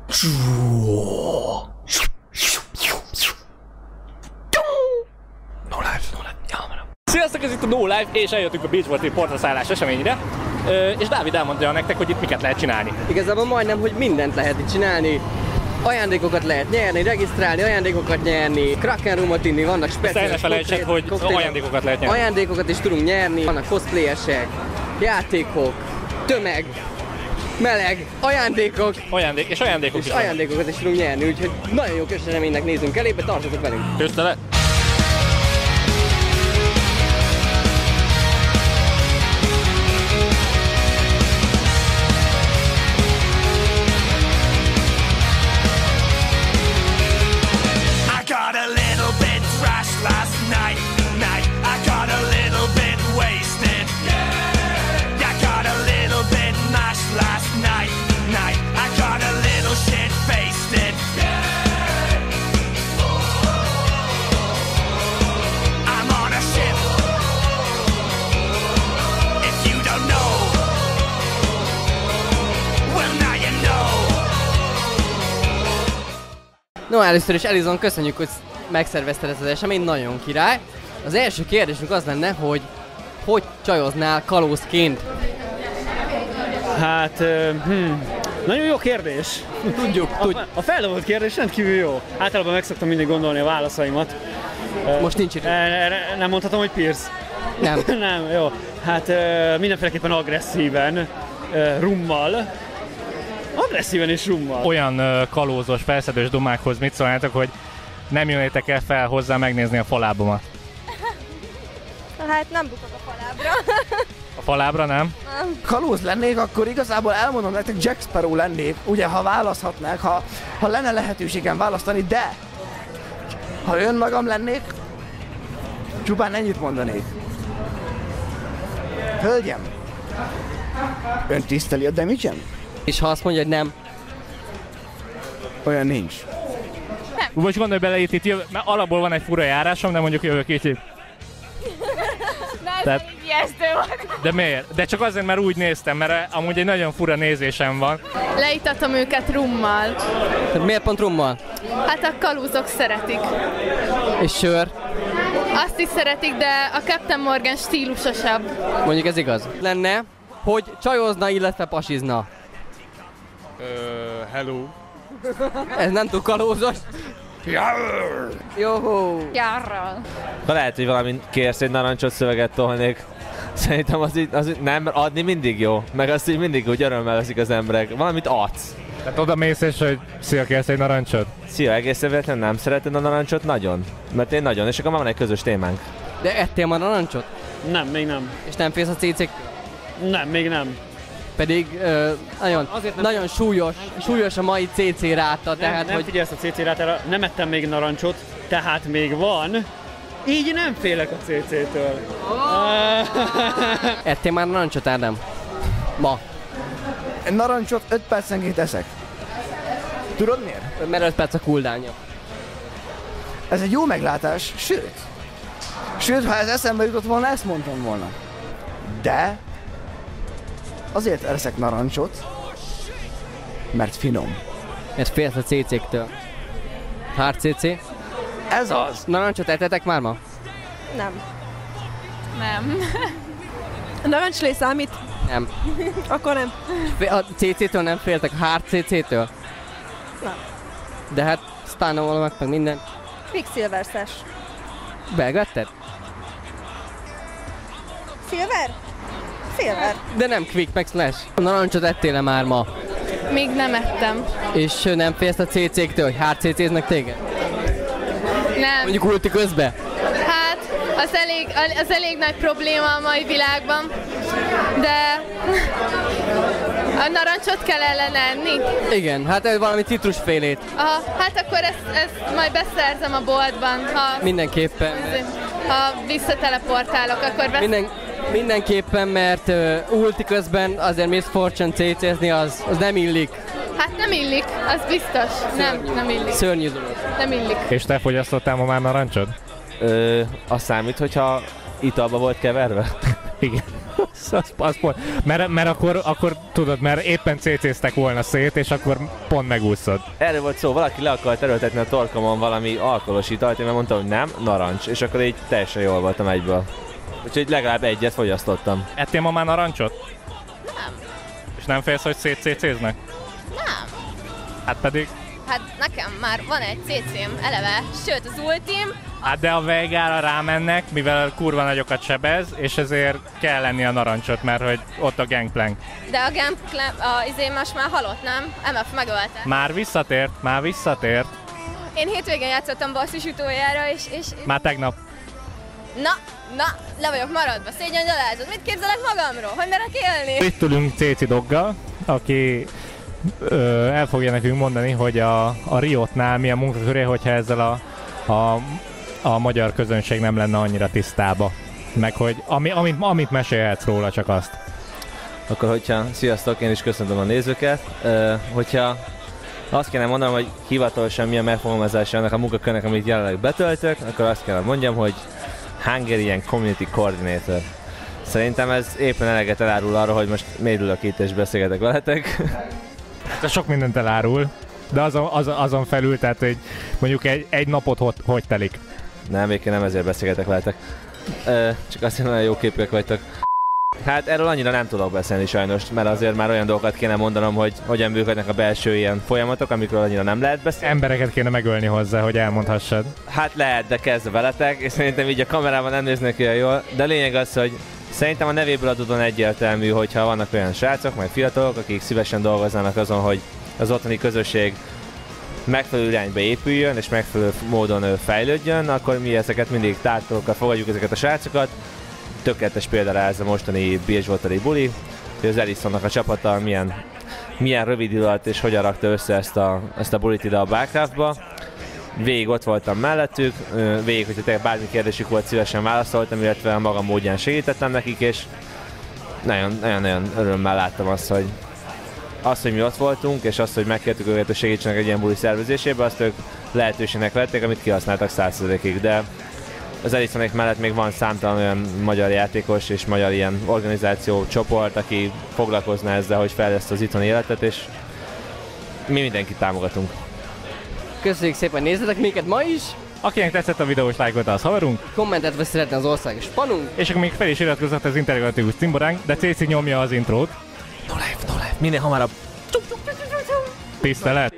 Sziasztok, ez itt a No Life, és eljöttünk a Beachparty portraszállás eseményre. És Dávid elmondja nektek, hogy itt miket lehet csinálni. Igazából majdnem, hogy mindent lehet itt csinálni. Ajándékokat lehet nyerni, regisztrálni, ajándékokat nyerni, Kraken rumot inni, vannak speciális ne felejtsed, hogy ajándékokat lehet nyerni. Ajándékokat is tudunk nyerni, vannak cosplayesek, játékok, tömeg, meleg, ajándékok. És ajándékokat is tudunk nyerni, úgyhogy nagyon jó kis eseménynek nézünk elébe, tartsatok velünk! Köszönöm! No, először is Elizon, köszönjük, hogy megszervezted ezt az eseményt, nagyon király. Az első kérdésünk az lenne, hogy csajoznál kalózként? Hát, nagyon jó kérdés. Tudjuk. A feldobott kérdés rendkívül jó. Általában meg szoktam mindig gondolni a válaszaimat. Most nincs idő. Nem mondhatom, hogy Pierce? Nem. Nem, jó. Hát mindenféleképpen agresszíven, rummal. Agresszíven és rummal. Olyan kalózos, felszedős dumákhoz mit szólnátok, hogy nem jönnétek el fel hozzá megnézni a falábomat? Hát nem bukok a falábra. A falábra nem? Nem. Kalóz lennék, akkor igazából elmondom nektek, Jack Sparrow lennék, ugye, ha választhatnák, ha lenne lehetőségem választani, de ha önmagam lennék, csupán ennyit mondanék. Hölgyem, ön tiszteli a Demigen? És ha azt mondja, hogy nem? Olyan nincs. Most gondolj bele, itt mert alapból van egy fura járásom, de mondjuk jövök itt. Tehát... ijesztő volt. De miért? De csak azért, mert úgy néztem, mert amúgy egy nagyon fura nézésem van. Leítatom őket rummal. Tehát miért pont rummal? Hát a kalózok szeretik. És sör? Azt is szeretik, de a Captain Morgan stílusosabb. Mondjuk ez igaz. Lenne, hogy csajozna, illetve pasizna. Hello. Ez nem túl kalózos. Jóhó. Járral. Ha lehet, hogy valami kérsz egy narancsot, szöveget tolnék. Szerintem az így nem, adni mindig jó. Meg azt így mindig úgy örömmel veszik az emberek. Valamit adsz. Tehát oda mész és hogy szia, kérsz egy narancsot? Szia, egész véletlenül nem szereted a narancsot? Nagyon. Mert én nagyon, és akkor már van egy közös témánk. De ettél már narancsot? Nem, még nem. És nem félsz a cécék? Nem, még nem. Pedig nagyon súlyos a mai CC ráta, tehát nem hogy... figyelsz a CC rátára, nem ettem még narancsot, tehát még van. Így nem félek a CC-től. Ettél már narancsot, Ádám? Ma. Narancsot 5 percenként eszek. Tudod miért? Mert 5 perc a cooldownja. Ez egy jó meglátás, sőt, ha ez eszembe jutott volna, ezt mondtam volna. De azért eszek narancsot, mert finom. Mert félsz a CC-któl. Hard CC? Ez az! Narancsot ettetek már ma? Nem. Nem. A narancslé számít? Nem. Akkor nem. A CC-től nem féltek, a hard CC-től? Nem. De hát spánolom meg minden. Quicksilver-szes. Belgetted? Silver? Silver. De nem Quick meg Slash. Narancsot ettél már ma? Még nem ettem. És nem félsz a CC-któl, hogy hard CC-znek téged? Nem. Mondjuk ulti közbe? Hát, az elég nagy probléma a mai világban. De a narancsot kell ellen enni. Igen, hát valami citrusfélét. Aha, hát akkor ezt majd beszerzem a boltban, Mindenképpen. Ha visszateleportálok, akkor Mindenképpen, mert ulti közben azért Miss Fortune CC-zni az nem illik. Hát nem illik, az biztos. Nem illik. Szörnyű dolog. Nem illik. És te fogyasztottál ma már narancsod? Az számít, hogyha italba volt keverve? Igen. az pont. Mert akkor tudod, mert éppen CC-ztek volna szét, és akkor pont megúszod. Erről volt szó, valaki le akart erőltetni a torkomon valami alkoholos italt, én mondtam, hogy nem, narancs, és akkor így teljesen jól voltam egyből. Úgyhogy legalább egyet fogyasztottam. Ettél ma már narancsot? Nem. És nem félsz, hogy szétcécéznek? Nem. Hát pedig... Hát nekem már van egy CC-m eleve, sőt az ultim. Hát de a Veigára rámennek, mivel kurva nagyokat sebez, és ezért kell lenni a narancsot, mert hogy ott a gangplank. De a gangplank, most már halott, nem? MF megölte. Már visszatért. Én hétvégén játszottam basszus utoljára, és... Már tegnap. Na, le vagyok maradva, szégyen gyalázat. Mit képzelek magamról? Hogy merek élni? Itt ülünk Céci Doggal, aki el fogja nekünk mondani, hogy a Riotnál mi a munkaköré, hogyha ezzel a magyar közönség nem lenne annyira tisztába. Meg hogy amit mesélhetsz róla, csak azt. Akkor sziasztok, én is köszöntöm a nézőket. Hogyha azt kéne mondanom, hogy hivatalosan milyen megfogalmazása annak a munkakörnek, amit jelenleg betöltök, akkor azt kell mondjam, hogy Hungarian Community Coordinator. Szerintem ez éppen eleget elárul arra, hogy most miért ülök itt és beszélgetek veletek. De sok mindent elárul, de azon felül, tehát hogy mondjuk egy napot hogy telik. Nem, végén nem ezért beszélgetek veletek. Csak azt nagyon jó képek vagytok. Hát erről annyira nem tudok beszélni sajnos, mert azért már olyan dolgokat kéne mondanom, hogy hogyan működnek a belső ilyen folyamatok, amikről annyira nem lehet beszélni. Embereket kéne megölni hozzá, hogy elmondhassad. Hát lehet, de kezdve veletek, és szerintem így a kamerában nem néznek olyan jól, de lényeg az, hogy szerintem a nevéből adódóan egyértelmű, hogyha vannak olyan srácok, majd fiatalok, akik szívesen dolgoznának azon, hogy az otthoni közösség megfelelő irányba épüljön és megfelelő módon fejlődjön, akkor mi ezeket mindig tártalokkal fogadjuk ezeket a srácokat. Tökéletes példára ez a mostani Bilgewater-i buli, hogy az Ellisonnak a csapata milyen rövid idő alatt és hogyan rakta össze ezt a bulit ide a Barcraftba. Végig ott voltam mellettük, végig, hogyha bármi kérdésük volt, szívesen válaszoltam, illetve a magam módján segítettem nekik, és nagyon-nagyon örömmel láttam azt, hogy mi ott voltunk, és azt, hogy megkértük őket, hogy segítsenek egy ilyen buli szervezésébe, azt ők lehetőségnek vették, amit kihasználtak 100%-ig, de az Ellisonék mellett még van számtalan olyan magyar játékos és magyar ilyen organizáció, csoport, aki foglalkozna ezzel, hogy fejleszt az itthoni életet, és mi mindenkit támogatunk. Köszönjük szépen, nézzetek minket ma is! Akinek tetszett a videó, és lájkolta, az haverunk. Kommentet vagy szeretne az országos fanunk. És akkor még fel is iratkozott az integratív cimboránk, de CC nyomja az intrót. No life, minél hamarabb. Tisztelet!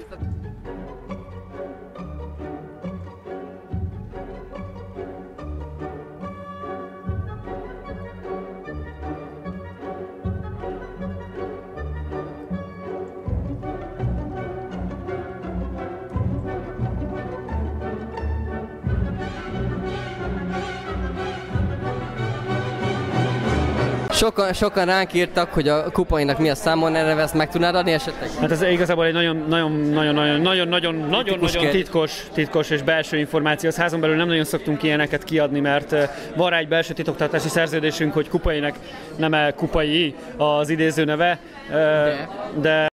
Sokan ránk írtak, hogy a kupainak mi a számon, erre ezt meg tudnád adni esetleg? Hát ez igazából egy nagyon titkos és belső információ. Az házon belül nem nagyon szoktunk ilyeneket kiadni, mert van rá egy belső titoktartási szerződésünk, hogy kupainak nem kupai az idéző neve, de